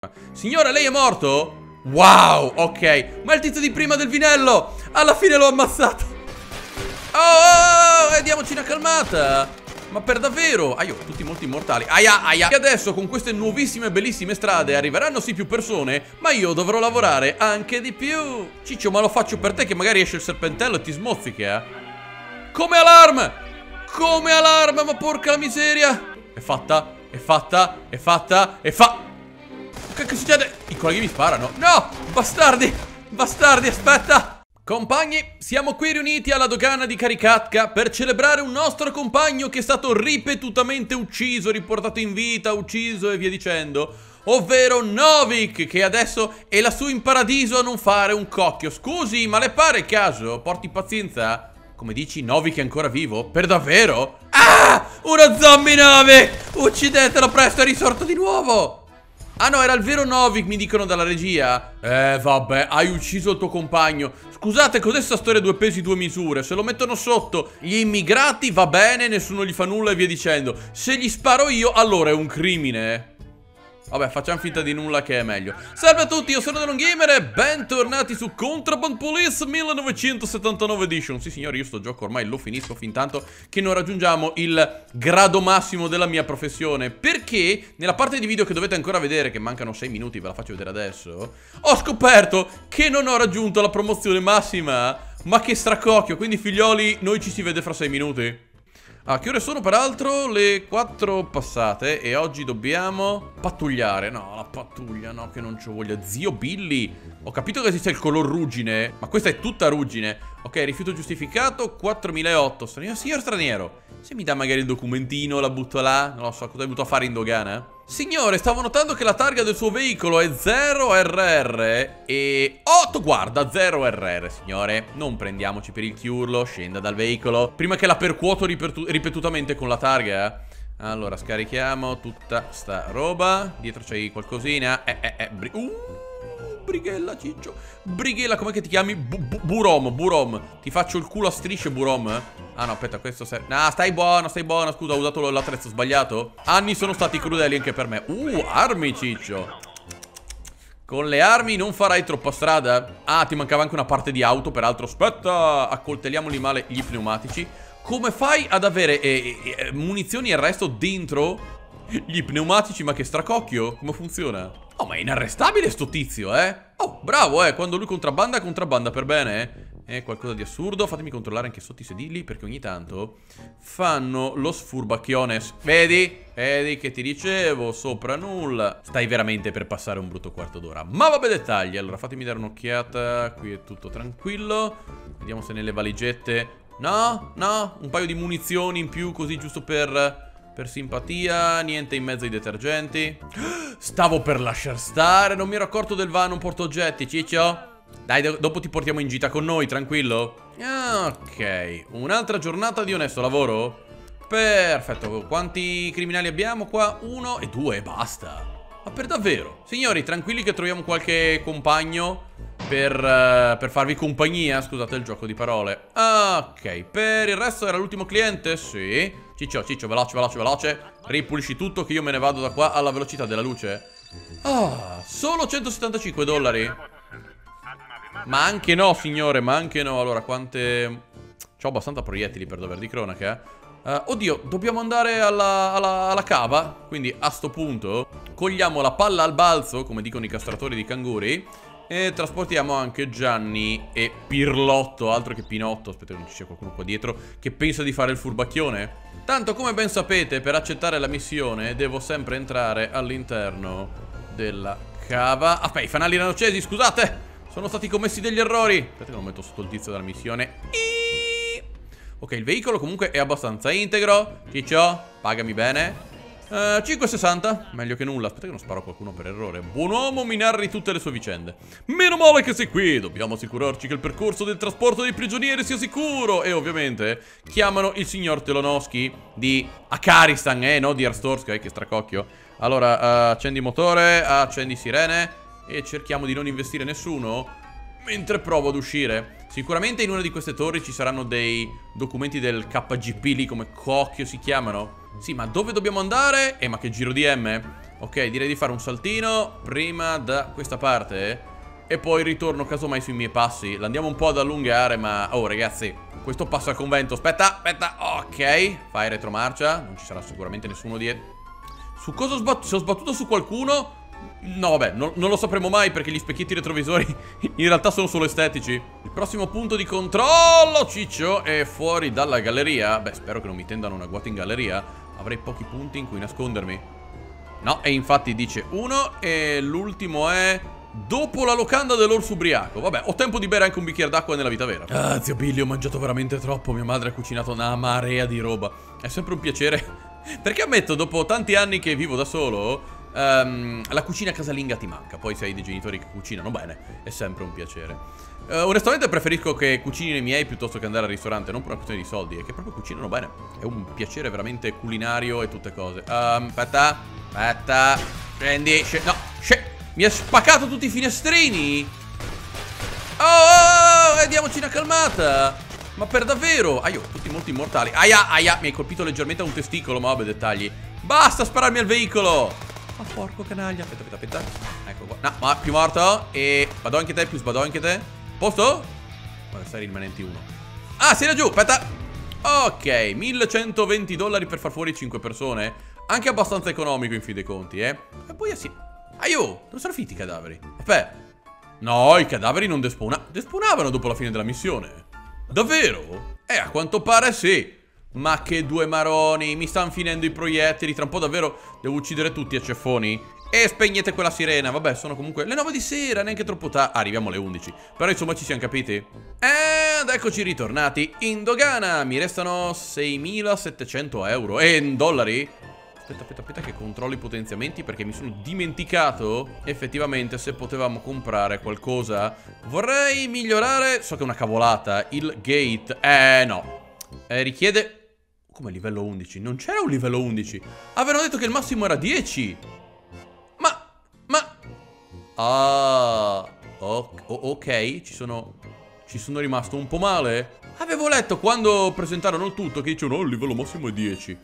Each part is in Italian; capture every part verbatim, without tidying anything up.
Signore, lei è morto? Wow, ok. Ma il tizio di prima del vinello, alla fine l'ho ammazzato. Oh, oh, oh, diamoci una calmata. Ma per davvero? Ah, io, tutti molto immortali. Aia, aia. E adesso con queste nuovissime bellissime strade arriveranno sì più persone, ma io dovrò lavorare anche di più. Ciccio, ma lo faccio per te che magari esce il serpentello e ti smozzica. Come allarme! Come allarme, ma porca la miseria. È fatta, è fatta, è fatta, è fa... Che, che succede? I colleghi mi sparano. No, bastardi, bastardi, aspetta. Compagni, siamo qui riuniti alla dogana di Karikatka per celebrare un nostro compagno che è stato ripetutamente ucciso, riportato in vita, ucciso e via dicendo, ovvero Novik, che adesso è lassù in paradiso a non fare un cocchio. Scusi, ma le pare il caso? Porti pazienza? Come dici, Novik è ancora vivo? Per davvero? Ah! Uno zombie Novik! Uccidetelo presto, è risorto di nuovo! Ah no, era il vero Novik, mi dicono dalla regia. Eh vabbè, hai ucciso il tuo compagno. Scusate, cos'è sta storia due pesi due misure? Se lo mettono sotto gli immigrati va bene, nessuno gli fa nulla e via dicendo. Se gli sparo io, allora è un crimine. Vabbè, facciamo finta di nulla che è meglio. Salve a tutti, io sono DelonGamer e bentornati su Contraband Police millenovecentosettantanove Edition. Sì signori, io sto gioco ormai lo finisco fin tanto che non raggiungiamo il grado massimo della mia professione. Perché nella parte di video che dovete ancora vedere, che mancano sei minuti, ve la faccio vedere adesso, ho scoperto che non ho raggiunto la promozione massima. Ma che stracocchio, quindi figlioli, noi ci si vede fra sei minuti. Ah, che ore sono peraltro? Le quattro passate. E oggi dobbiamo pattugliare. No, la pattuglia, no, che non c'ho voglia. Zio Billy, ho capito che esiste il color ruggine, ma questa è tutta ruggine. Ok, rifiuto giustificato, quattromila otto. Straniero, signor straniero, se mi dà magari il documentino, la butto là. Non lo so, cosa hai venuto a fare in dogana? Signore, stavo notando che la targa del suo veicolo è zero R R e otto, guarda, zero R R, signore. Non prendiamoci per il chiurlo, scenda dal veicolo prima che la percuoto ripetutamente con la targa. Allora, scarichiamo tutta sta roba. Dietro c'hai qualcosina. Eh, eh, eh, bri uh, brighella, ciccio. Brighella, com'è che ti chiami? Bu bu Burom, Burom. Ti faccio il culo a strisce, Burom. Ah no, aspetta, questo serve. No, stai buono, stai buono. Scusa, ho usato l'attrezzo sbagliato. Anni sono stati crudeli anche per me. Uh, armi, ciccio. Con le armi non farai troppa strada. Ah, ti mancava anche una parte di auto, peraltro. Aspetta, accoltelliamoli male gli pneumatici. Come fai ad avere eh, eh, munizioni e il resto dentro gli pneumatici? Ma che stracocchio. Come funziona? Oh, ma è inarrestabile sto tizio, eh. Oh, bravo, eh. Quando lui contrabbanda, contrabbanda per bene, eh. È qualcosa di assurdo. Fatemi controllare anche sotto i sedili, perché ogni tanto fanno lo sfurbacchiones. Vedi? Vedi che ti dicevo, sopra nulla. Stai veramente per passare un brutto quarto d'ora. Ma vabbè, dettagli. Allora, fatemi dare un'occhiata. Qui è tutto tranquillo. Vediamo se nelle valigette... No, no, un paio di munizioni in più, così giusto per... Per simpatia, niente in mezzo ai detergenti. Stavo per lasciar stare, non mi ero accorto del vano portaoggetti, ciccio. Dai, do dopo ti portiamo in gita con noi, tranquillo. Ok, un'altra giornata di onesto lavoro. Perfetto, quanti criminali abbiamo qua? Uno e due, basta. Ma per davvero? Signori, tranquilli che troviamo qualche compagno per, uh, per farvi compagnia. Scusate il gioco di parole. Ok, per il resto era l'ultimo cliente? Sì. Ciccio, ciccio, veloce, veloce, veloce. Ripulisci tutto che io me ne vado da qua alla velocità della luce. Ah, solo centosettantacinque dollari. Ma anche no, signore, ma anche no. Allora, quante... C'ho abbastanza proiettili per dover di cronaca. Uh, oddio, dobbiamo andare alla, alla, alla cava. Quindi a sto punto cogliamo la palla al balzo, come dicono i castratori di canguri, e trasportiamo anche Gianni e Pirlotto. Altro che Pinotto. Aspetta che non ci sia qualcuno qua dietro che pensa di fare il furbacchione. Tanto, come ben sapete, per accettare la missione devo sempre entrare all'interno della cava. Aspetta, i fanali erano accesi, scusate. Sono stati commessi degli errori. Aspetta che non metto sotto il tizio della missione. Iii. Ok, il veicolo comunque è abbastanza integro. Ciccio, pagami bene. Uh, cinque e sessanta, meglio che nulla. Aspetta che non sparo a qualcuno per errore. Buon uomo, mi narri tutte le sue vicende. Meno male che sei qui. Dobbiamo assicurarci che il percorso del trasporto dei prigionieri sia sicuro. E ovviamente chiamano il signor Telonosky di Akaristan, eh, no di Arstorsk, eh, che stracocchio. Allora, uh, accendi motore, accendi sirene e cerchiamo di non investire nessuno mentre provo ad uscire. Sicuramente in una di queste torri ci saranno dei documenti del K G P lì, come cocchio si chiamano. Sì, ma dove dobbiamo andare? Eh, ma che giro di M? Ok, direi di fare un saltino prima da questa parte e poi ritorno casomai sui miei passi. L'andiamo un po' ad allungare, ma... Oh, ragazzi, questo passo al convento. Aspetta, aspetta, ok. Fai retromarcia. Non ci sarà sicuramente nessuno dietro. Su cosa ho sbattuto? Se ho sbattuto su qualcuno... No, vabbè, no, non lo sapremo mai perché gli specchietti retrovisori in realtà sono solo estetici. Il prossimo punto di controllo, ciccio, è fuori dalla galleria. Beh, spero che non mi tendano un agguato in galleria. Avrei pochi punti in cui nascondermi. No, e infatti dice uno e l'ultimo è dopo la locanda dell'orso ubriaco. Vabbè, ho tempo di bere anche un bicchiere d'acqua nella vita vera. Ah, zio Billy, ho mangiato veramente troppo. Mia madre ha cucinato una marea di roba. È sempre un piacere. Perché ammetto, dopo tanti anni che vivo da solo... Um, la cucina casalinga ti manca. Poi se hai dei genitori che cucinano bene è sempre un piacere. uh, Onestamente preferisco che cucinino i miei piuttosto che andare al ristorante. Non per una questione di soldi, è che proprio cucinano bene. È un piacere veramente culinario e tutte cose. um, Aspetta, aspetta. Scendi, scendi. No, scendi. Mi ha spaccato tutti i finestrini. Oh, oh, oh, e diamoci una calmata. Ma per davvero? Aio, tutti molto immortali. Aia, aia, mi hai colpito leggermente a un testicolo. Ma vabbè, dettagli. Basta spararmi al veicolo. Ma oh, porco canaglia. Aspetta, aspetta, aspetta. Ecco qua. No, ma più morto. E sbadò anche te, più sbadò anche te. Posto? Guarda, sei rimanenti uno. Ah, sei laggiù, aspetta. Ok, millecentoventi dollari per far fuori cinque persone. Anche abbastanza economico in fin dei conti, eh. E poi sì. Aio, dove sono finiti i cadaveri? Aspetta. No, i cadaveri non despawnavano. Despawnavano dopo la fine della missione. Davvero? Eh, a quanto pare sì. Ma che due maroni, mi stanno finendo i proiettili. Tra un po' davvero devo uccidere tutti a ceffoni. E spegnete quella sirena. Vabbè, sono comunque le nove di sera, neanche troppo tardi. Ah, arriviamo alle undici. Però insomma ci siamo capiti. Ed eccoci ritornati in dogana. Mi restano seimilasettecento euro. E in dollari? Aspetta, aspetta, aspetta che controllo i potenziamenti, perché mi sono dimenticato effettivamente se potevamo comprare qualcosa. Vorrei migliorare, so che è una cavolata, il gate. Eh no, eh, richiede... Come livello undici? Non c'era un livello undici. Avevano detto che il massimo era dieci. Ma... Ma... Ah... Ok, ok, ci sono... Ci sono rimasto un po' male. Avevo letto quando presentarono tutto che dicevano, oh, il livello massimo è dieci.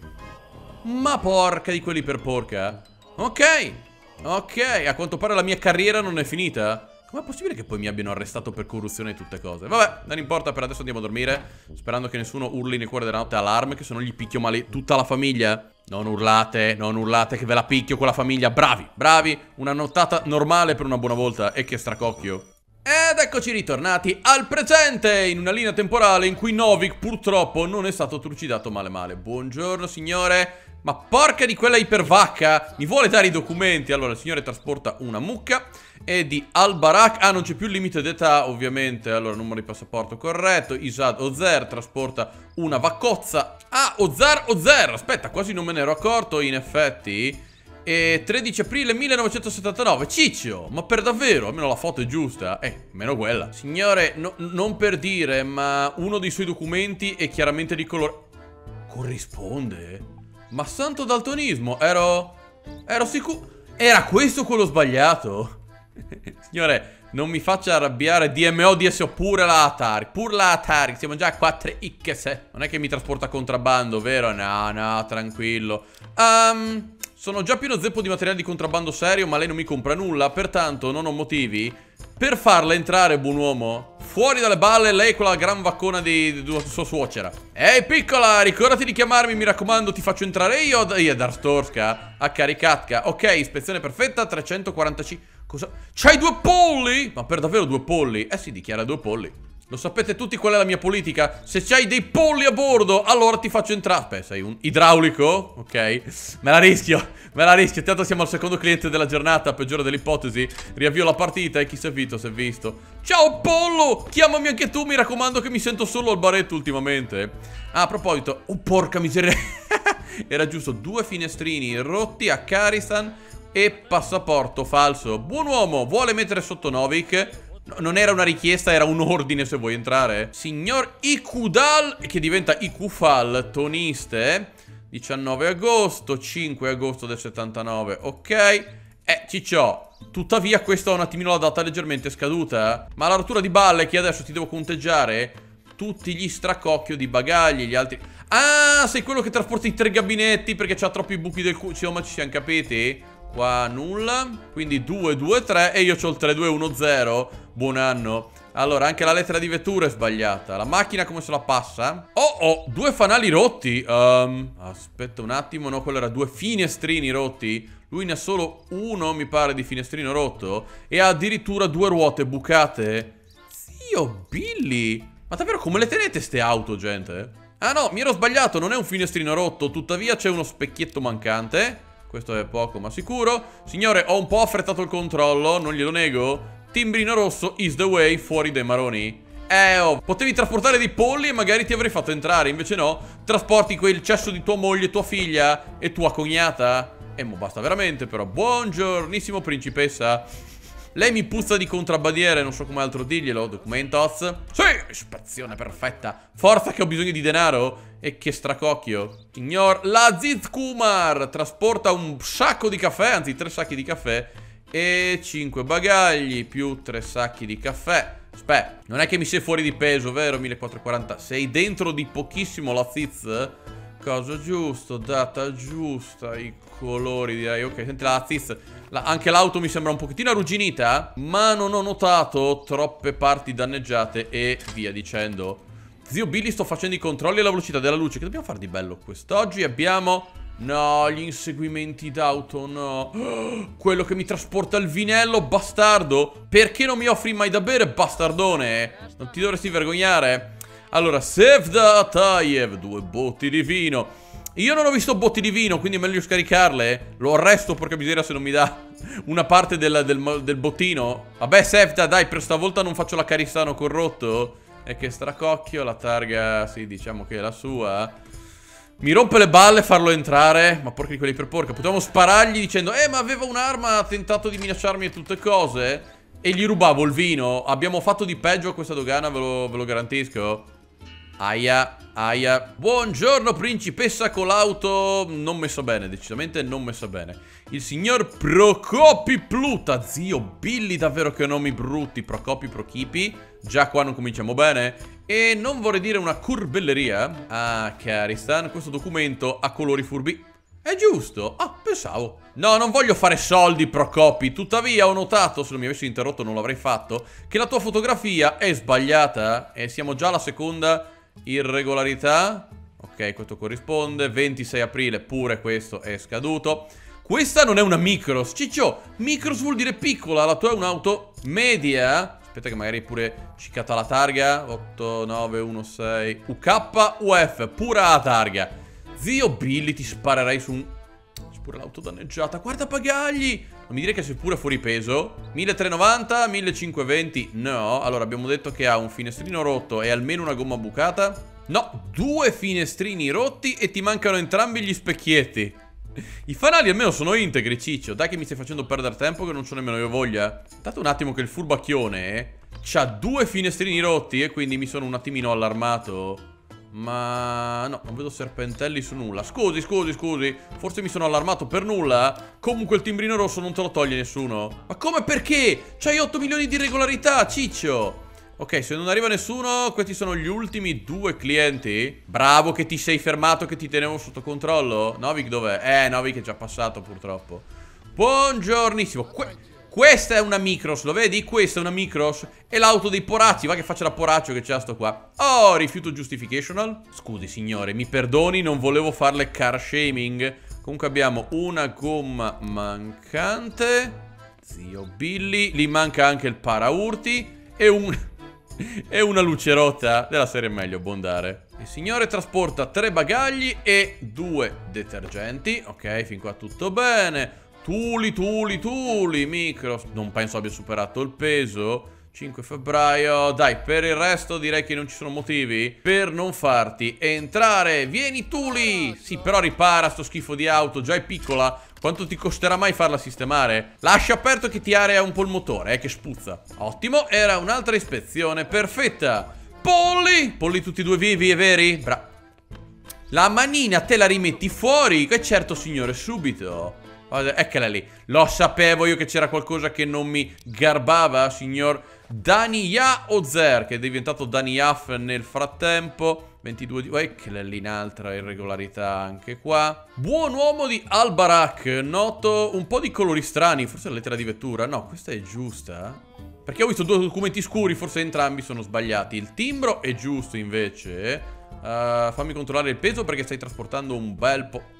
Ma porca di quelli per porca. Ok, ok, a quanto pare la mia carriera non è finita. Com'è possibile che poi mi abbiano arrestato per corruzione e tutte cose? Vabbè, non importa, per adesso andiamo a dormire, sperando che nessuno urli nel cuore della notte allarme, che se no gli picchio male tutta la famiglia. Non urlate, non urlate che ve la picchio con la famiglia. Bravi, bravi, una nottata normale per una buona volta. E che stracocchio. Ed eccoci ritornati al presente, in una linea temporale in cui Novik purtroppo non è stato trucidato male male. Buongiorno signore. Ma porca di quella ipervacca, mi vuole dare i documenti. Allora il signore trasporta una mucca. E di Al-Barak, ah non c'è più il limite d'età ovviamente. Allora numero di passaporto corretto. Isad Ozer trasporta una vaccozza. Ah, Ozar Ozer, aspetta, quasi non me ne ero accorto in effetti. E tredici aprile millenovecentosettantanove. Ciccio, ma per davvero? Almeno la foto è giusta. Eh, meno quella. Signore, no, non per dire, ma uno dei suoi documenti è chiaramente di colore. Corrisponde? Ma santo daltonismo, ero... Ero sicuro... Era questo quello sbagliato? Signore, non mi faccia arrabbiare. D M O, D S O, pure la Atari. Pure la Atari, siamo già a quattro X. Non è che mi trasporta contrabbando, vero? No, no, tranquillo. Um, sono già pieno zeppo di materiale di contrabbando serio, ma lei non mi compra nulla. Pertanto non ho motivi per farla entrare, buon uomo. Fuori dalle balle, lei quella gran vaccona di, di sua suocera. Ehi piccola, ricordati di chiamarmi, mi raccomando. Ti faccio entrare io, io da Storska a Caricatka. Ok, ispezione perfetta, trecentoquarantacinque. Cosa? C'hai due polli? Ma per davvero due polli? Eh sì, dichiara due polli. Lo sapete tutti qual è la mia politica? Se c'hai dei polli a bordo, allora ti faccio entrare. Beh, sei un idraulico? Ok. Me la rischio, me la rischio. Tanto siamo al secondo cliente della giornata, peggiore dell'ipotesi. Riavvio la partita e chi si è visto, si è visto. Ciao pollo! Chiamami anche tu, mi raccomando, che mi sento solo al baretto ultimamente. Ah, a proposito. Oh, porca miseria. Era giusto, due finestrini rotti a Karistan e passaporto falso. Buon uomo, vuole mettere sotto Novik? No, non era una richiesta, era un ordine se vuoi entrare. Signor Ikudal, che diventa Ikufal, toniste. diciannove agosto, cinque agosto del settantanove. Ok. Eh, ciccio, tuttavia questa è un attimino la data leggermente scaduta. Ma la rottura di balle che adesso ti devo conteggiare tutti gli stracocchio di bagagli, gli altri... Ah, sei quello che trasporta i tre gabinetti perché c'ha troppi buchi del culo. Insomma, ci siamo capiti? Qua nulla. Quindi due, due, tre. E io c'ho il tre, due, uno, zero. Buon anno. Allora, anche la lettera di vettura è sbagliata. La macchina come se la passa? Oh, oh, due fanali rotti. um, Aspetta un attimo. No, quello era due finestrini rotti. Lui ne ha solo uno, mi pare, di finestrino rotto. E ha addirittura due ruote bucate. Zio Billy, ma davvero come le tenete ste auto, gente? Ah no, mi ero sbagliato, non è un finestrino rotto. Tuttavia c'è uno specchietto mancante. Questo è poco ma sicuro. Signore, ho un po' affrettato il controllo, non glielo nego. Timbrino rosso is the way, fuori dai maroni. Eh oh, potevi trasportare dei polli e magari ti avrei fatto entrare. Invece no, trasporti quel cesso di tua moglie, tua figlia e tua cognata. E mo basta veramente però. Buongiornissimo principessa. Lei mi puzza di contrabbandiere, non so come altro dirglielo. Documentos. Sì, ispezione perfetta. Forza che ho bisogno di denaro. E che stracocchio. Signor Laziz Kumar trasporta un sacco di caffè, anzi tre sacchi di caffè. E cinque bagagli più tre sacchi di caffè. Aspetta, non è che mi sei fuori di peso, vero? millequattrocentoquaranta. Sei dentro di pochissimo, Laziz. Cosa giusto, data giusta, i colori direi. Ok, senti la Laziz, la, anche l'auto mi sembra un pochettino arrugginita, ma non ho notato troppe parti danneggiate e via dicendo. Zio Billy, sto facendo i controlli alla velocità della luce. Che dobbiamo fare di bello quest'oggi? Abbiamo... No, gli inseguimenti d'auto, no. Quello che mi trasporta il vinello, bastardo. Perché non mi offri mai da bere, bastardone? Non ti dovresti vergognare? Allora, Sevda Atayev, due botti di vino. Io non ho visto botti di vino, quindi è meglio scaricarle. Lo arresto, porca miseria, se non mi dà una parte del, del, del bottino. Vabbè, Sevda, dai, per stavolta non faccio la Carissano corrotto. E che stracocchio, la targa, sì, diciamo che è la sua. Mi rompe le balle farlo entrare. Ma porca di quelli per porca. Potevamo sparargli dicendo: Eh ma aveva un'arma, ha tentato di minacciarmi e tutte cose. E gli rubavo il vino. Abbiamo fatto di peggio a questa dogana, ve lo, ve lo garantisco. Aia, aia. Buongiorno principessa con l'auto non messa bene, decisamente non messa bene. Il signor Procopi Pluta. Zio Billy, davvero che nomi brutti. Procopi, Prochipi. Già qua non cominciamo bene. E non vorrei dire una curbelleria. Ah, Caristan, questo documento ha colori furbi. È giusto? Ah, pensavo. No, non voglio fare soldi, Procopi. Tuttavia ho notato, se non mi avessi interrotto non l'avrei fatto, che la tua fotografia è sbagliata. E siamo già alla seconda irregolarità. Ok, questo corrisponde. ventisei aprile, pure questo è scaduto. Questa non è una Micros. Ciccio, Micros vuol dire piccola. La tua è un'auto media. Aspetta che magari pure cicata la targa. Otto nove uno sei U K U F, pura la targa. Zio Billy, ti sparerei su un... C'è pure l'auto danneggiata. Guarda bagagli. Non mi dire che sei pure fuori peso. milletrecentonovanta, millecinquecentoventi. No, allora abbiamo detto che ha un finestrino rotto e almeno una gomma bucata. No, due finestrini rotti e ti mancano entrambi gli specchietti. I fanali almeno sono integri, Ciccio. Dai che mi stai facendo perdere tempo che non c'ho nemmeno io voglia. Date un attimo che il furbacchione eh, c'ha due finestrini rotti e quindi mi sono un attimino allarmato. Ma no, non vedo serpentelli su nulla. Scusi, scusi, scusi. Forse mi sono allarmato per nulla. Comunque il timbrino rosso non te lo toglie nessuno. Ma come, perché? C'hai otto milioni di irregolarità, Ciccio. Ok, se non arriva nessuno, questi sono gli ultimi due clienti. Bravo che ti sei fermato, che ti tenevo sotto controllo. Novik dov'è? Eh, Novik è già passato purtroppo. Buongiornissimo. Que Questa è una Micros, lo vedi? Questa è una Micros. E l'auto dei poracci, va che faccia la poraccio che c'è sto qua. Oh, rifiuto justificational. Scusi signore, mi perdoni, non volevo farle car shaming. Comunque abbiamo una gomma mancante. Zio Billy. Gli manca anche il paraurti. E un... e una luce rotta. Della serie è meglio abbondare. Il signore trasporta tre bagagli e due detergenti. Ok, fin qua tutto bene. Tuli, tuli, tuli, Micros. Non penso abbia superato il peso. cinque febbraio. Dai, per il resto direi che non ci sono motivi per non farti entrare. Vieni, Tuli. Sì, però ripara sto schifo di auto. Già è piccola. Quanto ti costerà mai farla sistemare? Lascia aperto che ti area un po' il motore, eh, che spuzza. Ottimo, era un'altra ispezione perfetta. Polli! Polli tutti e due vivi, è veri? Bra. La manina te la rimetti fuori? Che certo signore, subito. Eccola lì. Lo sapevo io che c'era qualcosa che non mi garbava, signor Daniya Ozer, che è diventato Daniyaf nel frattempo. ventidue di... Eccola lì, un'altra irregolarità anche qua. Buon uomo di Al-Barak. Noto un po' di colori strani. Forse la lettera di vettura. No, questa è giusta. Perché ho visto due documenti scuri. Forse entrambi sono sbagliati. Il timbro è giusto invece. uh, Fammi controllare il peso perché stai trasportando un bel po'.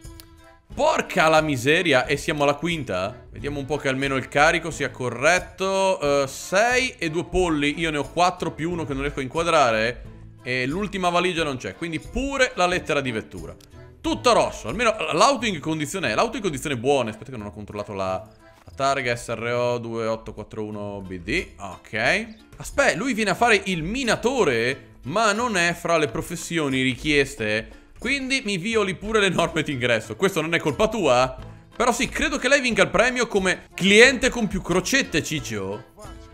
Porca la miseria. E siamo alla quinta. Vediamo un po' che almeno il carico sia corretto. uh, sei e due polli. Io ne ho quattro più uno che non riesco a inquadrare. E l'ultima valigia non c'è. Quindi pure la lettera di vettura. Tutto rosso. Almeno l'auto in che condizione è? L'auto in condizioni buone. Aspetta che non ho controllato la, la targa S R O due otto quattro uno B D. Ok. Aspetta, lui viene a fare il minatore, ma non è fra le professioni richieste. Quindi mi violi pure le norme d'ingresso. Questo non è colpa tua? Però sì, credo che lei vinca il premio come cliente con più crocette, Ciccio.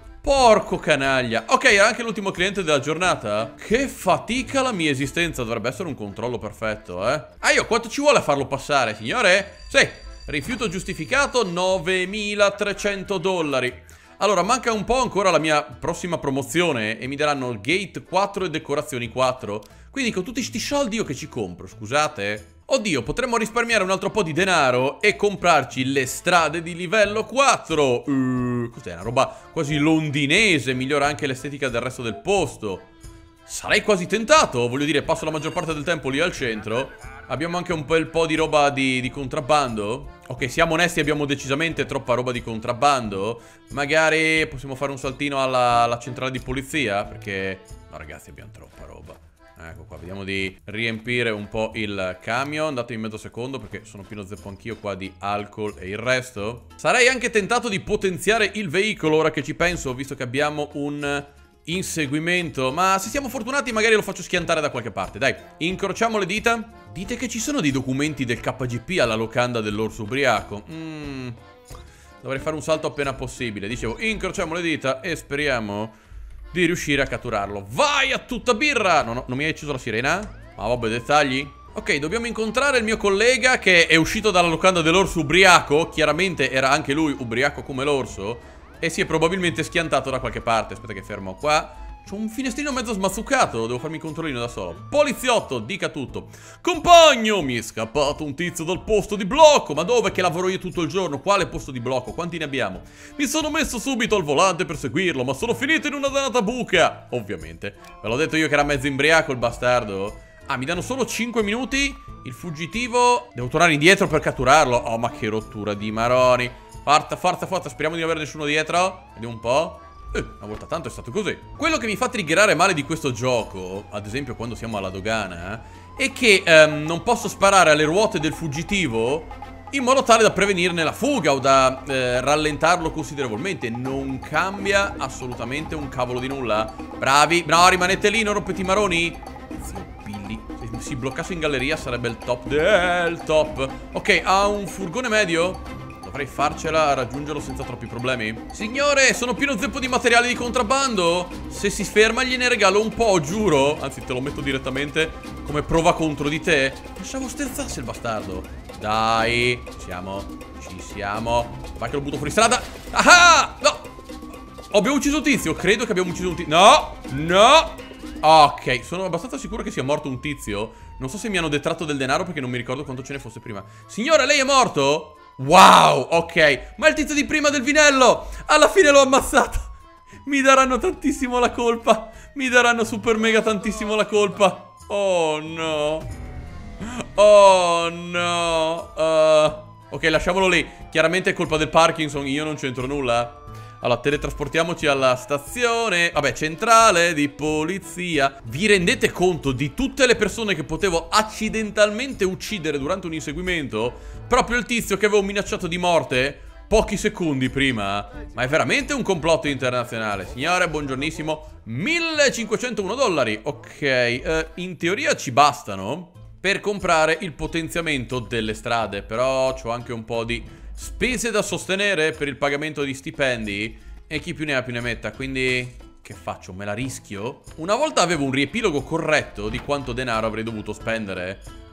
Porco canaglia. Ok, era anche l'ultimo cliente della giornata. Che fatica la mia esistenza. Dovrebbe essere un controllo perfetto, eh. Ah, io quanto ci vuole a farlo passare, signore? Sì, rifiuto giustificato novemilatrecento dollari. Allora, manca un po' ancora la mia prossima promozione e mi daranno il gate quattro e decorazioni quattro. Quindi con tutti sti soldi io che ci compro, scusate? Oddio, potremmo risparmiare un altro po' di denaro e comprarci le strade di livello quattro. Uh, cos'è? Una roba quasi londinese, migliora anche l'estetica del resto del posto. Sarei quasi tentato, voglio dire, passo la maggior parte del tempo lì al centro. Abbiamo anche un bel po' di roba di, di contrabbando. Ok, siamo onesti, abbiamo decisamente troppa roba di contrabbando. Magari possiamo fare un saltino alla, alla centrale di polizia, perché... No ragazzi, abbiamo troppa roba. Ecco qua, vediamo di riempire un po' il camion. Datemi mezzo secondo perché sono pieno zeppo anch'io qua di alcol e il resto. Sarei anche tentato di potenziare il veicolo ora che ci penso, visto che abbiamo un inseguimento. Ma se siamo fortunati magari lo faccio schiantare da qualche parte. Dai, incrociamo le dita. Dite che ci sono dei documenti del K G P alla locanda dell'orso ubriaco. Mmm, dovrei fare un salto appena possibile. Dicevo, incrociamo le dita e speriamo di riuscire a catturarlo. Vai a tutta birra! No, no, non mi hai acceso la sirena? Ma vabbè, dettagli. Ok, dobbiamo incontrare il mio collega che è uscito dalla locanda dell'orso ubriaco. Chiaramente era anche lui ubriaco come l'orso e si è probabilmente schiantato da qualche parte. Aspetta che fermo qua. C'ho un finestrino mezzo smazzucato. Devo farmi il controllino da solo. Poliziotto, dica tutto. Compagno, mi è scappato un tizio dal posto di blocco. Ma dove che lavoro io tutto il giorno? Quale posto di blocco? Quanti ne abbiamo? Mi sono messo subito al volante per seguirlo, ma sono finito in una dannata buca. Ovviamente. Ve l'ho detto io che era mezzo imbriaco il bastardo. Ah, mi danno solo cinque minuti. Il fuggitivo. Devo tornare indietro per catturarlo. Oh, ma che rottura di maroni. Forza, forza, forza. Speriamo di non avere nessuno dietro. Vediamo un po'. Eh, una volta tanto è stato così. Quello che mi fa triggerare male di questo gioco, ad esempio quando siamo alla dogana, è che ehm, non posso sparare alle ruote del fuggitivo in modo tale da prevenirne la fuga o da eh, rallentarlo considerevolmente. Non cambia assolutamente un cavolo di nulla. Bravi, no, rimanete lì, non rompete i maroni. Zio Billy, se si bloccasse in galleria sarebbe il top del top. Ok, ha un furgone medio? Dovrei farcela a raggiungerlo senza troppi problemi. Signore, sono pieno zeppo di materiali di contrabbando. Se si ferma gliene regalo un po', giuro. Anzi, te lo metto direttamente come prova contro di te. Pensavo sterzasse il bastardo. Dai, ci siamo, ci siamo. Vai che lo butto fuori strada. Ah, no. Abbiamo ucciso un tizio, credo che abbiamo ucciso un tizio. No, no. Ok, sono abbastanza sicuro che sia morto un tizio. Non so se mi hanno detratto del denaro perché non mi ricordo quanto ce ne fosse prima. Signora, lei è morto? Wow, ok. Ma il tizio di prima del vinello, alla fine l'ho ammazzato. Mi daranno tantissimo la colpa. Mi daranno super mega tantissimo la colpa. Oh no. Oh no. uh, Ok, lasciamolo lì. Chiaramente è colpa del Parkinson, io non c'entro nulla. Allora, teletrasportiamoci alla stazione, vabbè, centrale di polizia. Vi rendete conto di tutte le persone che potevo accidentalmente uccidere durante un inseguimento? Proprio il tizio che avevo minacciato di morte pochi secondi prima. Ma è veramente un complotto internazionale. Signore, buongiornissimo. millecinquecentouno dollari. Ok, eh, in teoria ci bastano per comprare il potenziamento delle strade. Però c'ho anche un po' di spese da sostenere per il pagamento di stipendi. E chi più ne ha più ne metta. Quindi che faccio? Me la rischio? Una volta avevo un riepilogo corretto di quanto denaro avrei dovuto spendere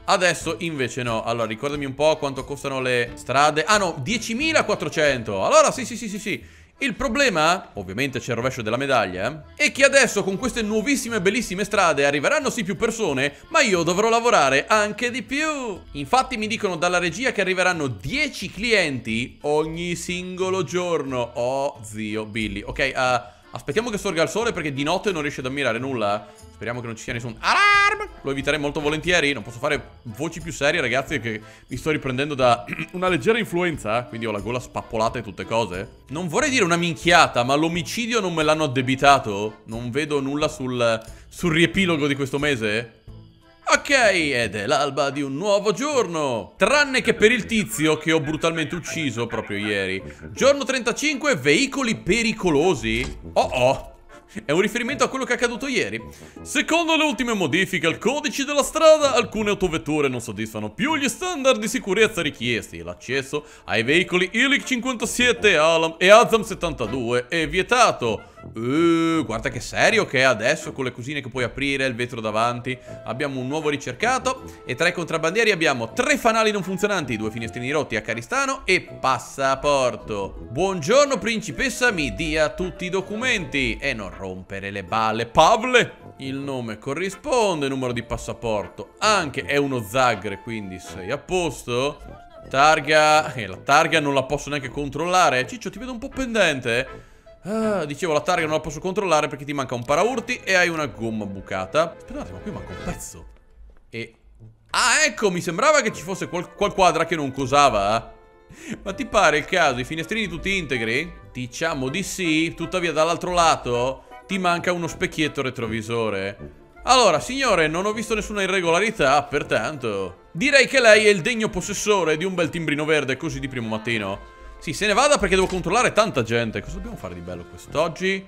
Adesso invece no. Allora, ricordami un po' quanto costano le strade. Ah no, diecimilaquattrocento. Allora, sì, sì, sì, sì, sì. Il problema, ovviamente c'è il rovescio della medaglia, è che adesso con queste nuovissime bellissime strade arriveranno sì più persone, ma io dovrò lavorare anche di più. Infatti mi dicono dalla regia che arriveranno dieci clienti ogni singolo giorno. Oh, zio Billy. Ok, uh, aspettiamo che sorga il sole perché di notte non riesce ad ammirare nulla. Speriamo che non ci sia nessun allarme. Lo eviterei molto volentieri. Non posso fare voci più serie, ragazzi, che mi sto riprendendo da una leggera influenza. Quindi ho la gola spappolata e tutte cose. Non vorrei dire una minchiata, ma l'omicidio non me l'hanno addebitato. Non vedo nulla sul, sul riepilogo di questo mese. Ok, ed è l'alba di un nuovo giorno. Tranne che per il tizio che ho brutalmente ucciso proprio ieri. Giorno trentacinque, veicoli pericolosi. Oh oh. È un riferimento a quello che è accaduto ieri. Secondo le ultime modifiche al codice della strada, alcune autovetture non soddisfano più gli standard di sicurezza richiesti. L'accesso ai veicoli I L I C cinquantasette Alam e Azam settantadue è vietato. Uh, guarda che serio che è adesso con le cosine che puoi aprire, il vetro davanti. Abbiamo un nuovo ricercato. E tra i contrabbandieri abbiamo tre fanali non funzionanti, due finestrini rotti a Caristano e passaporto. Buongiorno principessa, mi dia tutti i documenti e non rompere le balle, Pavle. Il nome corrisponde, numero di passaporto anche è uno Zagre, quindi sei a posto. Targa, e eh, la targa non la posso neanche controllare. Ciccio, ti vedo un po' pendente. Ah, dicevo, la targa non la posso controllare perché ti manca un paraurti e hai una gomma bucata. Aspetta un attimo, qui manca un pezzo. E... ah, ecco, mi sembrava che ci fosse qual, qual quadra che non cosava. Ma ti pare il caso, i finestrini tutti integri? Diciamo di sì, tuttavia dall'altro lato ti manca uno specchietto retrovisore. Allora, signore, non ho visto nessuna irregolarità, pertanto direi che lei è il degno possessore di un bel timbrino verde così di primo mattino. Sì, se ne vada perché devo controllare tanta gente. Cosa dobbiamo fare di bello quest'oggi?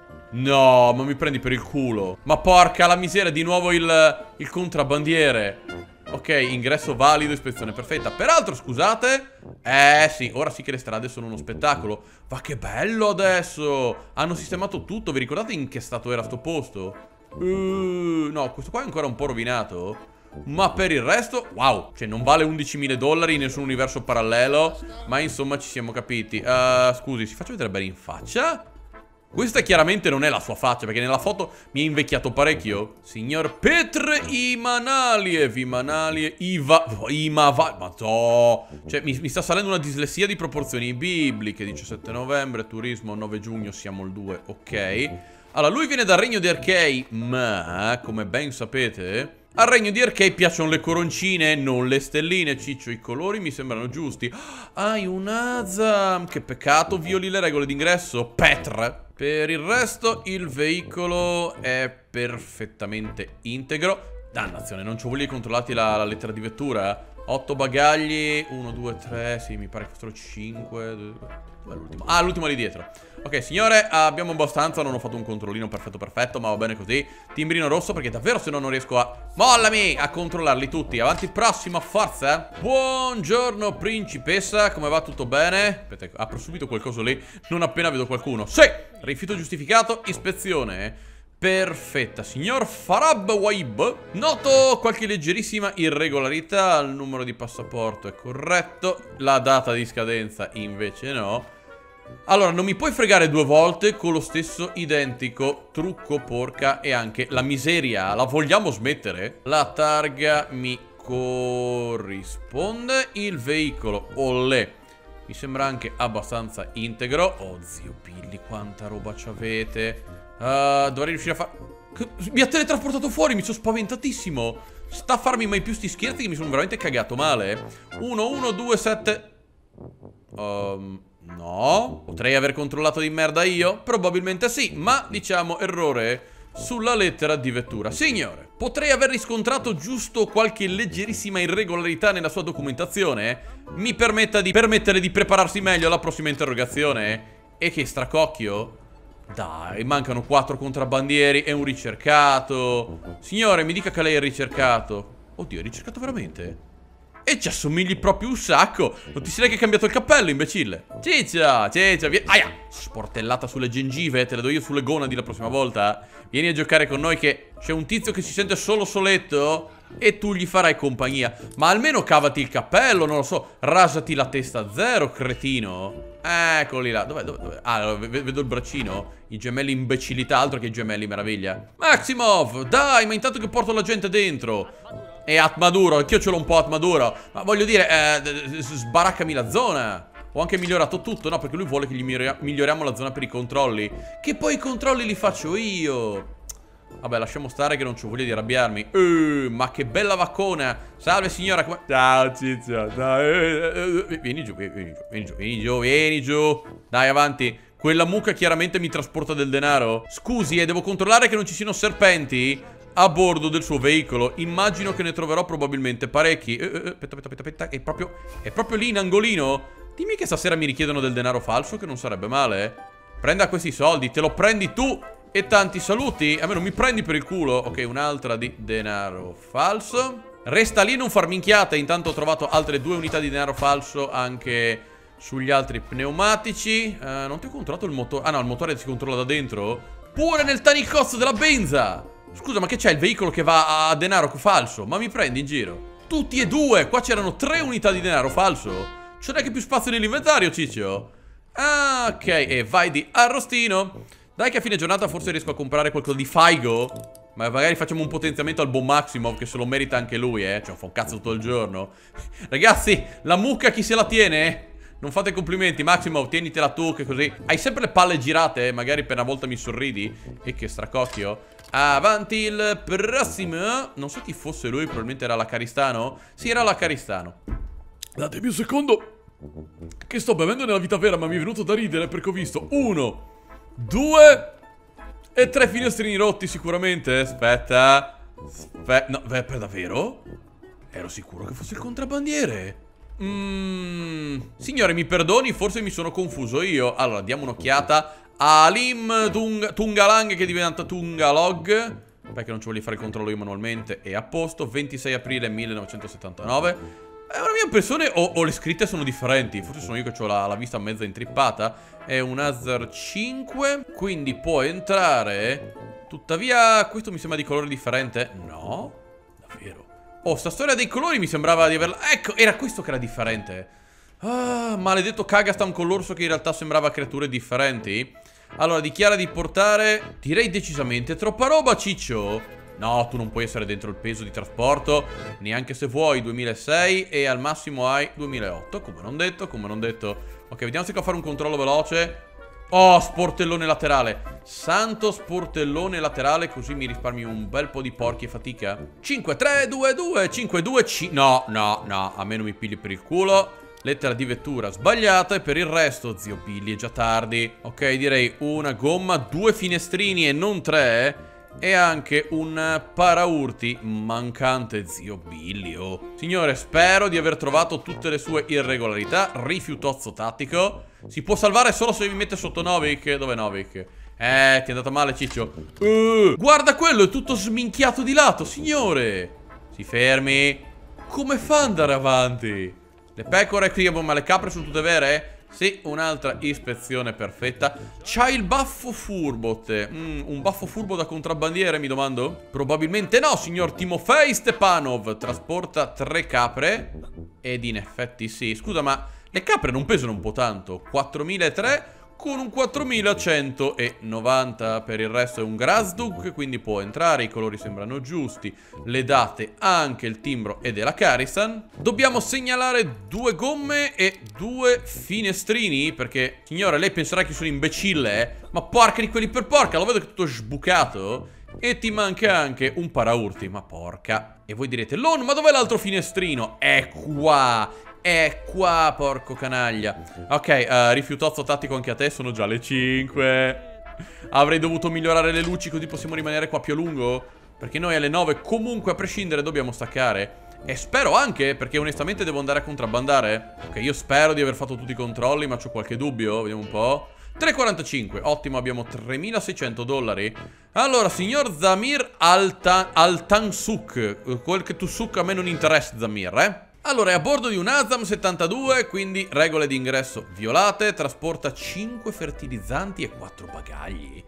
No, ma mi prendi per il culo. Ma porca la miseria, di nuovo il, il contrabbandiere. Ok, ingresso valido, ispezione perfetta. Peraltro, scusate. Eh sì, ora sì che le strade sono uno spettacolo. Ma che bello adesso. Hanno sistemato tutto. Vi ricordate in che stato era sto posto? Uh, no, questo qua è ancora un po' rovinato. Ma per il resto, wow. Cioè non vale undicimila dollari in nessun universo parallelo. Ma insomma ci siamo capiti. uh, Scusi, si faccia vedere bene in faccia. Questa chiaramente non è la sua faccia, perché nella foto mi è invecchiato parecchio. Signor Petr Imanaliev Imanaliev Iva Imava Ma no. Cioè mi, mi sta salendo una dislessia di proporzioni bibliche. Diciassette novembre, turismo, nove giugno, siamo il due. Ok. Allora, lui viene dal regno di Arkay, ma, come ben sapete, al regno di Arkay piacciono le coroncine, non le stelline. Ciccio, i colori mi sembrano giusti. Hai un Azam. Che peccato, violi le regole d'ingresso, Petr. Per il resto, il veicolo è perfettamente integro. Dannazione, non ci voglio controllati la, la lettera di vettura. otto bagagli, uno, due, tre, sì, mi pare che fossero cinque. Dov'è l'ultimo? Ah, l'ultimo lì dietro. Ok, signore, abbiamo abbastanza, non ho fatto un controllino perfetto perfetto, ma va bene così. Timbrino rosso perché davvero se no non riesco a... Mollami! A controllarli tutti. Avanti, prossimo, forza. Buongiorno, principessa, come va? Tutto bene? Aspetta, apro subito quel coso lì, non appena vedo qualcuno. Sì! Rifiuto giustificato, ispezione perfetta. Signor Farab Waib, noto qualche leggerissima irregolarità. Il numero di passaporto è corretto, la data di scadenza invece no. Allora, non mi puoi fregare due volte con lo stesso identico trucco, porca, e anche la miseria. La vogliamo smettere? La targa mi corrisponde. Il veicolo, olè, mi sembra anche abbastanza integro. Oh, zio Billy, quanta roba c'avete. uh, Dovrei riuscire a fare... Mi ha teletrasportato fuori, mi sono spaventatissimo. Sta a farmi mai più sti scherzi che mi sono veramente cagato male. uno, uno, due, sette... Um... No, potrei aver controllato di merda io? Probabilmente sì, ma diciamo errore sulla lettera di vettura. Signore, potrei aver riscontrato giusto qualche leggerissima irregolarità nella sua documentazione? Mi permetta di permettere di prepararsi meglio alla prossima interrogazione? E che stracocchio? Dai, mancano quattro contrabbandieri e un ricercato. Signore, mi dica che lei è ricercato. Oddio, è ricercato veramente? E ci assomigli proprio un sacco. Non ti sei che cambiato il cappello, imbecille. Ciccia, ciccia, vieni. Aia, sportellata sulle gengive. Te la do io sulle gonadi la prossima volta. Vieni a giocare con noi che c'è un tizio che si sente solo soletto e tu gli farai compagnia. Ma almeno cavati il cappello, non lo so. Rasati la testa a zero, cretino. Eccoli là. Dov'è? Dov'è? Dov'è? Ah, vedo il braccino. I gemelli imbecillità, altro che i gemelli meraviglia. Maximov, dai, ma intanto che porto la gente dentro. E Atmaduro, anch'io ce l'ho un po' Atmaduro. Ma voglio dire, eh, sbaraccami la zona. Ho anche migliorato tutto, no? Perché lui vuole che gli miglioriamo la zona per i controlli. Che poi i controlli li faccio io. Vabbè, lasciamo stare che non c'ho voglia di arrabbiarmi. Uh, ma che bella vaccona. Salve signora, come... Ciao Cizia, dai. Vieni giù, vieni giù, vieni giù, vieni giù, vieni giù. Dai, avanti. Quella mucca chiaramente mi trasporta del denaro. Scusi, eh, devo controllare che non ci siano serpenti a bordo del suo veicolo. Immagino che ne troverò probabilmente parecchi. Eh, eh, aspetta, aspetta, aspetta. È proprio, è proprio lì in angolino. Dimmi che stasera mi richiedono del denaro falso, che non sarebbe male. Prenda questi soldi, te lo prendi tu. E tanti saluti. A me non mi prendi per il culo. Ok, un'altra di denaro falso. Resta lì, non far minchiate. Intanto ho trovato altre due unità di denaro falso anche sugli altri pneumatici. uh, Non ti ho controllato il motore. Ah no, il motore si controlla da dentro. Pure nel tanicozzo della benza. Scusa, ma che c'è il veicolo che va a denaro falso? Ma mi prendi in giro? Tutti e due. Qua c'erano tre unità di denaro falso. C'è neanche più spazio nell'inventario, ciccio. Ah, ok. E vai di arrostino. Dai che a fine giornata forse riesco a comprare qualcosa di faigo. Ma magari facciamo un potenziamento al buon Maximov, che se lo merita anche lui, eh. Cioè, fa un cazzo tutto il giorno. Ragazzi, la mucca chi se la tiene? Non fate complimenti, Maximov, tienitela tu, che così hai sempre le palle girate, magari per una volta mi sorridi. E che stracocchio. Avanti il prossimo. Non so chi fosse lui, probabilmente era l'Acaristano. Sì, era l'Acaristano. Datemi un secondo, che sto bevendo nella vita vera, ma mi è venuto da ridere perché ho visto uno, due e tre finestrini rotti sicuramente. Aspetta. Aspetta. No, beh, per davvero? Ero sicuro che fosse il contrabbandiere. Mmm. Signore, mi perdoni, forse mi sono confuso io. Allora, diamo un'occhiata a Alim Tung Tungalang, che diventa Tungalog, perché non ci voglio fare il controllo io manualmente. E a posto. Ventisei aprile millenovecentosettantanove. È una mia persona o, o le scritte sono differenti. Forse sono io che ho la, la vista mezza intrippata. È un Hazard cinque, quindi può entrare. Tuttavia questo mi sembra di colore differente. No, davvero. Oh, sta storia dei colori mi sembrava di averla. Ecco, era questo che era differente. Ah, maledetto Kagastan con l'orso che in realtà sembrava creature differenti. Allora, dichiara di portare, direi decisamente troppa roba, ciccio. No, tu non puoi essere dentro il peso di trasporto, neanche se vuoi. Duemilasei e al massimo hai duemilaotto. Come non detto, come non detto. Ok, vediamo se riesco a fare un controllo veloce. Oh, sportellone laterale. Santo sportellone laterale, così mi risparmio un bel po' di porchi e fatica. Cinque, tre, due, due, cinque, due, cinque. No, no, no, a me non mi pigli per il culo. Lettera di vettura sbagliata. E per il resto, zio Billy, è già tardi. Ok, direi una gomma, due finestrini e non tre. E anche un paraurti mancante, zio Billy. Oh. Signore, spero di aver trovato tutte le sue irregolarità. Rifiutozzo tattico. Si può salvare solo se mi mette sotto Novik. Dov'è Novik? Eh, ti è andata male, ciccio. uh, Guarda quello, è tutto sminchiato di lato, signore. Si fermi. Come fa ad andare avanti? Le pecore qui, ma le capre sono tutte vere? Sì, un'altra ispezione perfetta. C'hai il baffo furbote. mm, Un baffo furbo da contrabbandiere, mi domando? Probabilmente no, signor Timofei Stepanov. Trasporta tre capre. Ed in effetti sì. Scusa, ma le capre non pesano un po' tanto. quattromilatré con un quattromilacentonovanta. Per il resto è un Grazdug, quindi può entrare. I colori sembrano giusti. Le date, anche il timbro ed è la Karistan. Dobbiamo segnalare due gomme e due finestrini, perché, signore, lei penserà che sono imbecille, eh? Ma porca di quelli per porca, lo vedo che è tutto sbucato. E ti manca anche un paraurti, ma porca. E voi direte, Lon, ma dov'è l'altro finestrino? È qua. È qua, porco canaglia. Ok, uh, rifiutozzo tattico anche a te. Sono già le cinque. Avrei dovuto migliorare le luci, così possiamo rimanere qua più a lungo, perché noi alle nove comunque a prescindere dobbiamo staccare. E spero anche, perché onestamente devo andare a contrabbandare. Ok, io spero di aver fatto tutti i controlli, ma c'ho qualche dubbio. Vediamo un po'. tre virgola quarantacinque, ottimo, abbiamo tremilaseicento dollari. Allora, signor Zamir Alta Altansuk, quel che tu succa a me non interessa, Zamir, eh? Allora, è a bordo di un Azam settantadue, quindi regole di ingresso violate. Trasporta cinque fertilizzanti e quattro bagagli.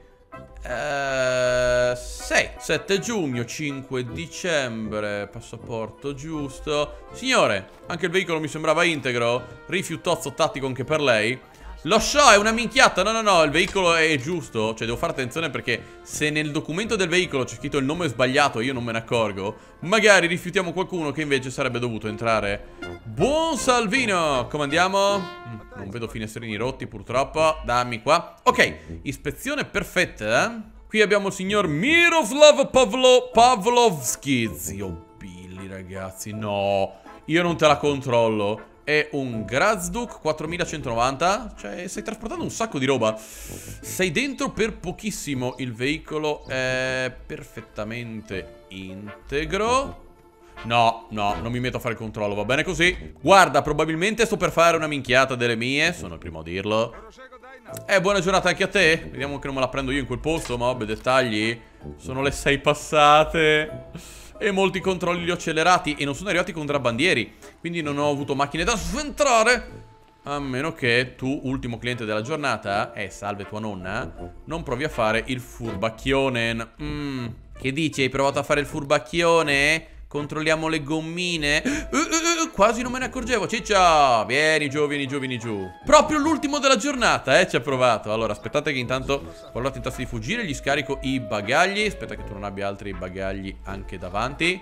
Eh, sei. sette giugno, cinque dicembre. Passaporto giusto. Signore, anche il veicolo mi sembrava integro. Rifiutozzo tattico anche per lei. Lo so, è una minchiata. No, no, no, il veicolo è giusto. Cioè, devo fare attenzione perché se nel documento del veicolo c'è scritto il nome sbagliato, io non me ne accorgo. Magari rifiutiamo qualcuno che invece sarebbe dovuto entrare. Buon Salvino, come andiamo? Mm, non vedo finestrini rotti purtroppo. Dammi qua. Ok, ispezione perfetta, eh? Qui abbiamo il signor Miroslav Pavlo Pavlovski. Zio Billy, ragazzi, no. Io non te la controllo. È un Grazduk quattromilacentonovanta. Cioè, stai trasportando un sacco di roba. Sei dentro per pochissimo. Il veicolo è perfettamente integro. No, no, non mi metto a fare il controllo, va bene così. Guarda, probabilmente sto per fare una minchiata delle mie. Sono il primo a dirlo. Eh, buona giornata anche a te. Vediamo che non me la prendo io in quel posto. Ma vabbè, dettagli. Sono le sei passate e molti controlli li ho accelerati e non sono arrivati contrabbandieri, quindi non ho avuto macchine da sventrare. A meno che tu, ultimo cliente della giornata, e eh, salve tua nonna, non provi a fare il furbacchione. mm, Che dici? Hai provato a fare il furbacchione? Controlliamo le gommine. uh, uh, uh, Quasi non me ne accorgevo. Ciccia, vieni giù, vieni giù, vieni giù. Proprio l'ultimo della giornata, eh, ci ha provato. Allora, aspettate che intanto, qualora tentasse di fuggire, gli scarico i bagagli. Aspetta che tu non abbia altri bagagli anche davanti.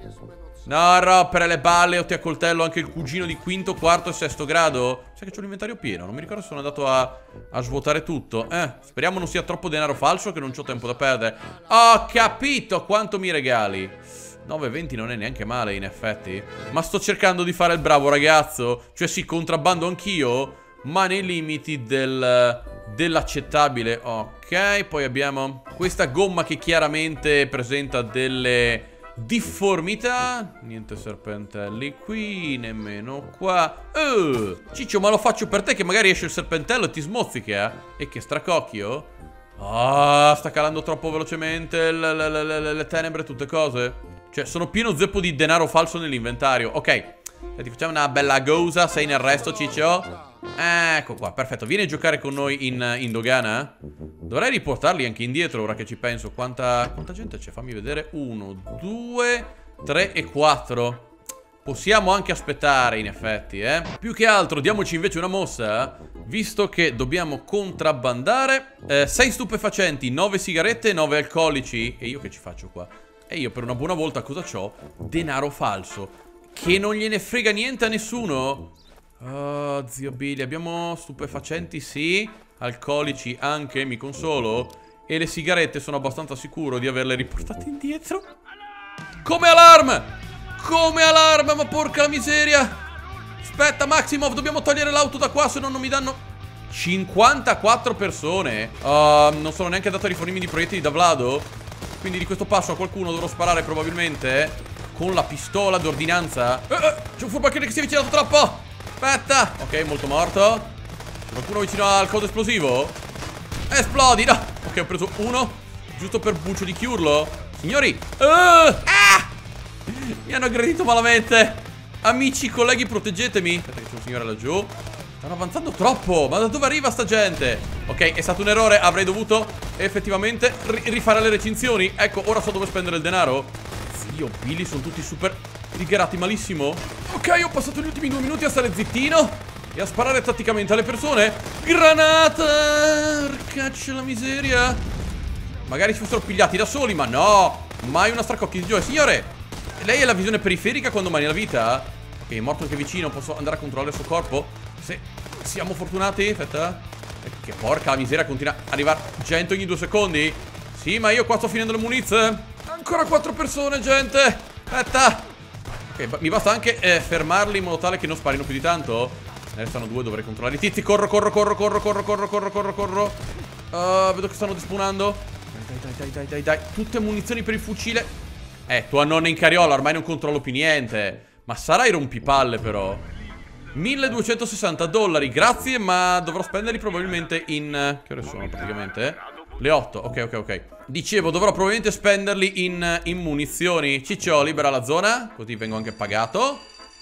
No, rompere le balle, o ti accoltello anche il cugino di quinto, quarto e sesto grado. Sai che c'ho l'inventario pieno, non mi ricordo se sono andato a, a svuotare tutto. Eh, speriamo non sia troppo denaro falso, che non c'ho tempo da perdere. Ho capito quanto mi regali. nove e venti non è neanche male in effetti. Ma sto cercando di fare il bravo ragazzo. Cioè sì, contrabbando anch'io, ma nei limiti del, dell'accettabile. Ok, poi abbiamo questa gomma che chiaramente presenta delle difformità. Niente serpentelli qui, nemmeno qua. uh, Ciccio, ma lo faccio per te che magari esce il serpentello e ti smozzica. E che stracocchio. Ah, sta calando troppo velocemente le, le, le, le, le tenebre, tutte cose. Cioè, sono pieno zeppo di denaro falso nell'inventario. Ok, ti facciamo una bella gosa. Sei nel resto, Ciccio? Ecco qua, perfetto. Vieni a giocare con noi in, in dogana? Dovrei riportarli anche indietro, ora che ci penso. Quanta, quanta gente c'è? Fammi vedere. Uno, due, tre e quattro. Possiamo anche aspettare, in effetti, eh. Più che altro, diamoci invece una mossa, visto che dobbiamo contrabbandare eh, sei stupefacenti, nove sigarette e nove alcolici. E io che ci faccio qua? E io per una buona volta cosa c'ho? Denaro falso, che non gliene frega niente a nessuno. Oh, zio Billy, abbiamo stupefacenti sì, alcolici anche, mi consolo. E le sigarette sono abbastanza sicuro di averle riportate indietro. Come allarm! Come allarm, ma porca la miseria. Aspetta Maximov, dobbiamo togliere l'auto da qua, se no non mi danno... cinquantaquattro persone. uh, Non sono neanche andato a rifornirmi di proiettili da Vlado, quindi di questo passo a qualcuno dovrò sparare probabilmente con la pistola d'ordinanza. eh, eh, C'è un furbacchione che si è avvicinato troppo. Aspetta. Ok, molto morto. C'è qualcuno vicino al coso esplosivo? Esplodi, no. Ok, ho preso uno, giusto per buccio di chiurlo. Signori, uh, ah! Mi hanno aggredito malamente. Amici, colleghi, proteggetemi. Aspetta che c'è un signore laggiù. Stanno avanzando troppo. Ma da dove arriva sta gente? Ok, è stato un errore. Avrei dovuto effettivamente ri rifare le recinzioni. Ecco, ora so dove spendere il denaro. Zio Billy, sono tutti super righerati malissimo. Ok, ho passato gli ultimi due minuti a stare zittino e a sparare tatticamente alle persone. Granata! Caccia la miseria. Magari si fossero pigliati da soli, ma no. Mai una stracocchi di gioia. Signore, lei ha la visione periferica quando mani la vita? Ok, è morto anche vicino. Posso andare a controllare il suo corpo? Se siamo fortunati. Aspetta. Che porca la miseria, continua ad arrivare gente ogni due secondi. Sì, ma io qua sto finendo le munizie. Ancora quattro persone, gente. Aspetta. Ok, mi basta anche eh, fermarli in modo tale che non sparino più di tanto. Ne restano due, dovrei controllare i tizi. Corro, corro, corro, corro, corro, corro, corro, corro, corro. uh, Vedo che stanno despunando. Dai, dai, dai, dai, dai, dai. Tutte munizioni per il fucile. Eh, tua nonna in carriola, ormai non controllo più niente. Ma sarai rompipalle però. milleduecentosessanta dollari, grazie, ma dovrò spenderli probabilmente in... Che ore sono praticamente? Le otto, ok, ok, ok. Dicevo, dovrò probabilmente spenderli in, in munizioni. Ciccio, libera la zona, così vengo anche pagato.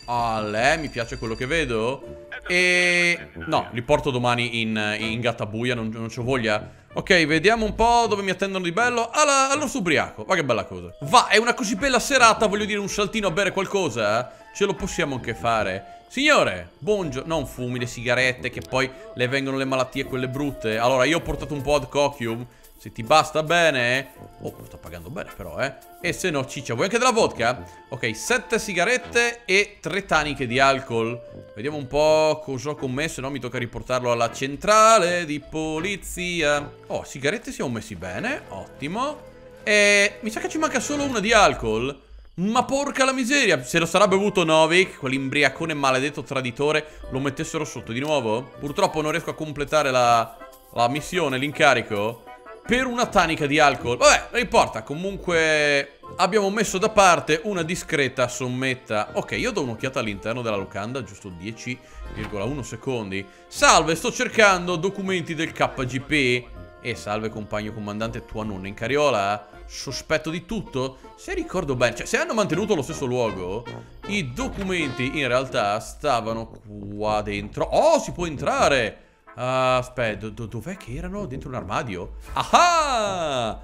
Ale, mi piace quello che vedo. E... no, li porto domani in, in gattabuia, non, non c'ho voglia. Ok, vediamo un po' dove mi attendono di bello. Alla, all'orso ubriaco, ma che bella cosa. Va, è una così bella serata, voglio dire, un saltino a bere qualcosa, eh? Ce lo possiamo anche fare. Signore, buongiorno. Non fumi le sigarette, che poi le vengono le malattie quelle brutte. Allora, io ho portato un po' ad cochium. Se ti basta bene. Oh, sto pagando bene però, eh. E se no, ciccia, vuoi anche della vodka? Ok, sette sigarette e tre taniche di alcol. Vediamo un po' cosa ho commesso. Se no mi tocca riportarlo alla centrale di polizia. Oh, sigarette siamo messi bene. Ottimo. E mi sa che ci manca solo una di alcol. Ma porca la miseria. Se lo sarà bevuto Novik, quell'imbriacone maledetto traditore, lo mettessero sotto di nuovo. Purtroppo non riesco a completare la, la missione, l'incarico, per una tanica di alcol. Vabbè, non importa. Comunque abbiamo messo da parte una discreta sommetta. Ok, io do un'occhiata all'interno della locanda. Giusto dieci virgola uno secondi. Salve, sto cercando documenti del K G P. E salve compagno comandante, tua nonna in carriola? Sospetto di tutto? Se ricordo bene, cioè se hanno mantenuto lo stesso luogo, i documenti in realtà stavano qua dentro. Oh, si può entrare! Uh, aspetta, do dov'è che erano? Dentro un armadio? Ah!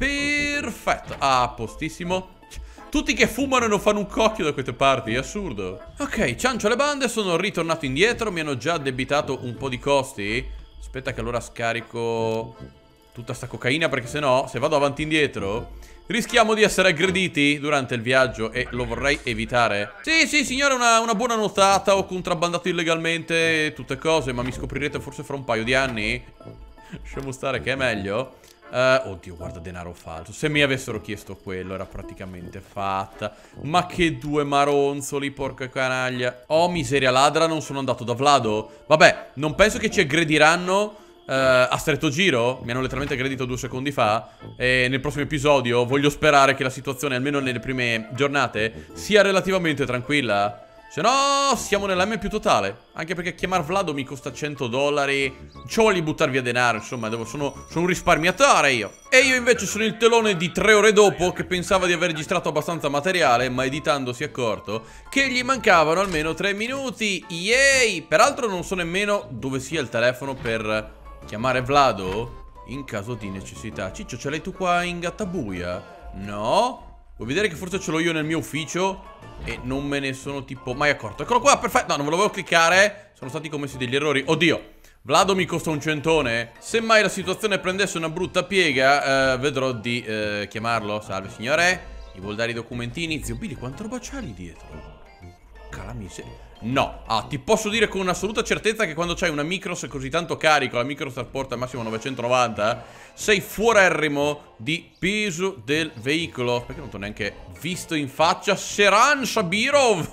Perfetto, a postissimo. Tutti che fumano e non fanno un cocchio da queste parti, è assurdo. Ok, ciancio alle bande, sono ritornato indietro, mi hanno già addebitato un po' di costi. Aspetta che allora scarico tutta sta cocaina, perché sennò, se vado avanti e indietro, rischiamo di essere aggrediti durante il viaggio e lo vorrei evitare. Sì, sì, signore, una, una buona notata. Ho contrabbandato illegalmente tutte cose, ma mi scoprirete forse fra un paio di anni. Lasciamo stare che è meglio. Uh, oddio, guarda, denaro falso. Se mi avessero chiesto quello era praticamente fatta. Ma che due maronzoli, porca canaglia. Oh, miseria ladra, non sono andato da Vlado. Vabbè, non penso che ci aggrediranno uh, a stretto giro. Mi hanno letteralmente aggredito due secondi fa. E nel prossimo episodio voglio sperare che la situazione, almeno nelle prime giornate, sia relativamente tranquilla. Se no siamo nell'M più totale. Anche perché chiamare Vlado mi costa cento dollari. Ci voglio buttare via denaro. Insomma, devo, sono, sono un risparmiatore io. E io invece sono il telone di tre ore dopo, che pensava di aver registrato abbastanza materiale, ma editando si è accorto che gli mancavano almeno tre minuti. Yay! Peraltro non so nemmeno dove sia il telefono per chiamare Vlado in caso di necessità. Ciccio, ce l'hai tu qua in gattabuia? No? Vuoi vedere che forse ce l'ho io nel mio ufficio e non me ne sono tipo mai accorto? Eccolo qua, perfetto. No, non ve lo volevo cliccare. Sono stati commessi degli errori. Oddio, Vlado mi costa un centone. Se mai la situazione prendesse una brutta piega, eh, vedrò di eh, chiamarlo. Salve signore, mi vuol dare i documentini? Zio Billy, quanto roba c'ha lì dietro? Calamise. No, ah, ti posso dire con assoluta certezza che quando c'hai una Micros così tanto carico, la Micros trasporta al massimo novecentonovanta, sei fuorerrimo di peso del veicolo. Perché non ti ho neanche visto in faccia? Seran Shabirov.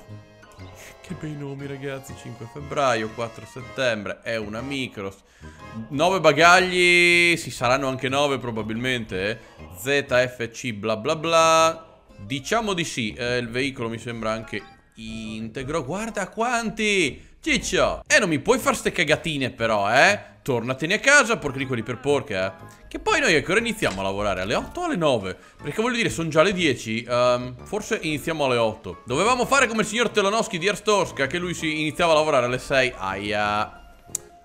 Che bei nomi, ragazzi. Cinque febbraio, quattro settembre. È una Micros. nove bagagli. Sì, saranno anche nove probabilmente. Z F C bla bla bla. Diciamo di sì. eh, Il veicolo mi sembra anche integro. Guarda quanti. Ciccio, e eh, non mi puoi fare ste cagatine però, eh. Tornatene a casa, porca di quelli per porca. Che poi noi ancora iniziamo a lavorare alle otto o alle nove? Perché voglio dire, sono già le dieci. um, Forse iniziamo alle otto. Dovevamo fare come il signor Telonoschi di Erstosca, che lui si iniziava a lavorare alle sei. Aia.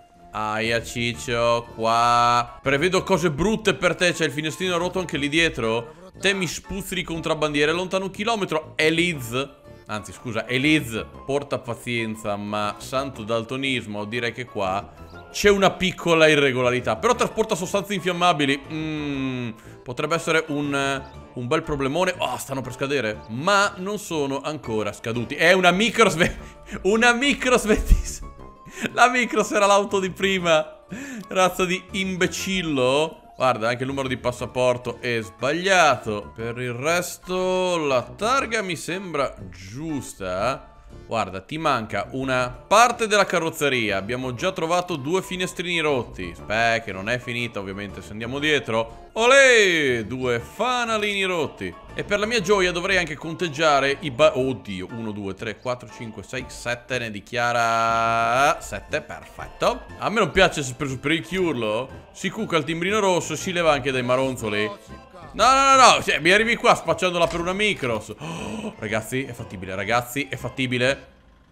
Aia Ciccio, qua prevedo cose brutte per te. C'è il finestrino rotto anche lì dietro. Te mi spuzzi di contrabbandiere lontano un chilometro. Eliz. Anzi, scusa, Eliz, porta pazienza, ma santo daltonismo, direi che qua c'è una piccola irregolarità. Però trasporta sostanze infiammabili. mm, Potrebbe essere un, un bel problemone. Oh, stanno per scadere, ma non sono ancora scaduti. È una Micros. Una Micros ventissima. La Micros era l'auto di prima. Razza di imbecillo. Guarda, anche il numero di passaporto è sbagliato. Per il resto la targa mi sembra giusta. Guarda, ti manca una parte della carrozzeria. Abbiamo già trovato due finestrini rotti. Aspetta, che non è finita ovviamente. Se andiamo dietro, olè, due fanalini rotti. E per la mia gioia dovrei anche conteggiare i ba... Oddio, uno, due, tre, quattro, cinque, sei, sette. Ne dichiara sette, perfetto. A me non piace se preso per il chiurlo. Si cuca il timbrino rosso e si leva anche dai maronzoli. No, no, no, no, cioè, mi arrivi qua spacciandola per una Micros. Oh, ragazzi, è fattibile, ragazzi, è fattibile.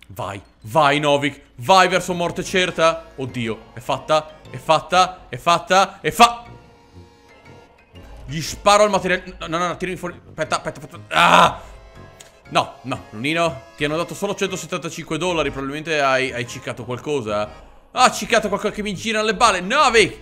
Vai, vai Novik, vai verso morte certa. Oddio, è fatta, è fatta, è fatta, è fa... Gli sparo al materiale. No, no, no, tirami fuori. Aspetta, aspetta, aspetta. Ah! No, no, Lunino, ti hanno dato solo centosettantacinque dollari. Probabilmente hai, hai ciccato qualcosa. Ah, ciccato qualcosa che mi gira alle balle. Novik!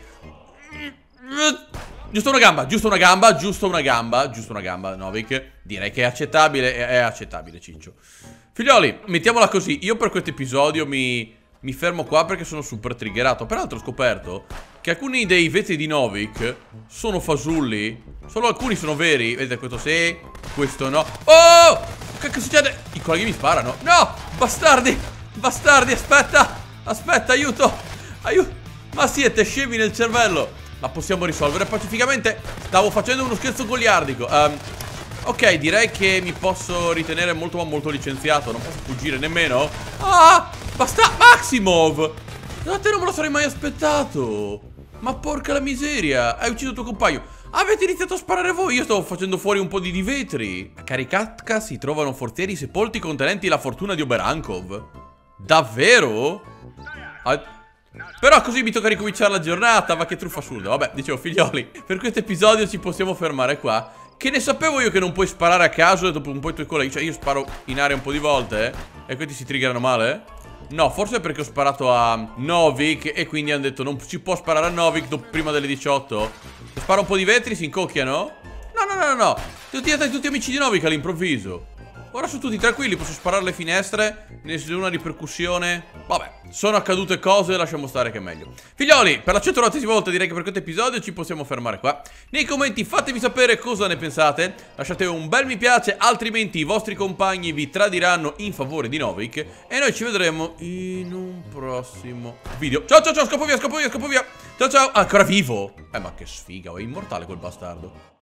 Giusto una gamba, giusto una gamba, giusto una gamba, giusto una gamba, Novik. Direi che è accettabile, è, è accettabile, Ciccio. Figlioli, mettiamola così. Io per questo episodio mi, mi fermo qua perché sono super triggerato. Peraltro ho scoperto che alcuni dei vetri di Novik sono fasulli. Solo alcuni sono veri. Vedete, questo sì, questo no. Oh! Che, che succede? I colleghi mi sparano. No! Bastardi! Bastardi, aspetta! Aspetta, aiuto! Aiuto! Ma siete scemi nel cervello! La possiamo risolvere pacificamente. Stavo facendo uno scherzo goliardico. um, Ok, direi che mi posso ritenere molto ma molto licenziato. Non posso fuggire nemmeno. Ah, basta, Maximov. Da te non me lo sarei mai aspettato. Ma porca la miseria, hai ucciso il tuo compagno. Avete iniziato a sparare voi. Io stavo facendo fuori un po' di, di vetri. A Karikatka si trovano forzieri sepolti contenenti la fortuna di Oberankov. Davvero? Ah, però così mi tocca ricominciare la giornata. Ma che truffa assurda. Vabbè, dicevo, figlioli, per questo episodio ci possiamo fermare qua. Che ne sapevo io che non puoi sparare a caso e dopo un po' i tuoi colleghi. Cioè io sparo in aria un po' di volte eh, e questi si triggerano male. No, forse è perché ho sparato a Novik e quindi hanno detto non ci può sparare a Novik dopo, prima delle diciotto. Se sparo un po' di vetri si incocchiano? No, no, no, no, no. Tutti, tutti amici di Novik all'improvviso. Ora sono tutti tranquilli, posso sparare alle finestre, nessuna ripercussione. Vabbè, sono accadute cose, lasciamo stare che è meglio. Figlioli, per la centonovantesima volta direi che per questo episodio ci possiamo fermare qua. Nei commenti fatemi sapere cosa ne pensate. Lasciate un bel mi piace, altrimenti i vostri compagni vi tradiranno in favore di Novik. E noi ci vedremo in un prossimo video. Ciao ciao ciao, scappo via, scappo via, scappo via. Ciao ciao, ah, ancora vivo. Eh ma che sfiga, è immortale quel bastardo.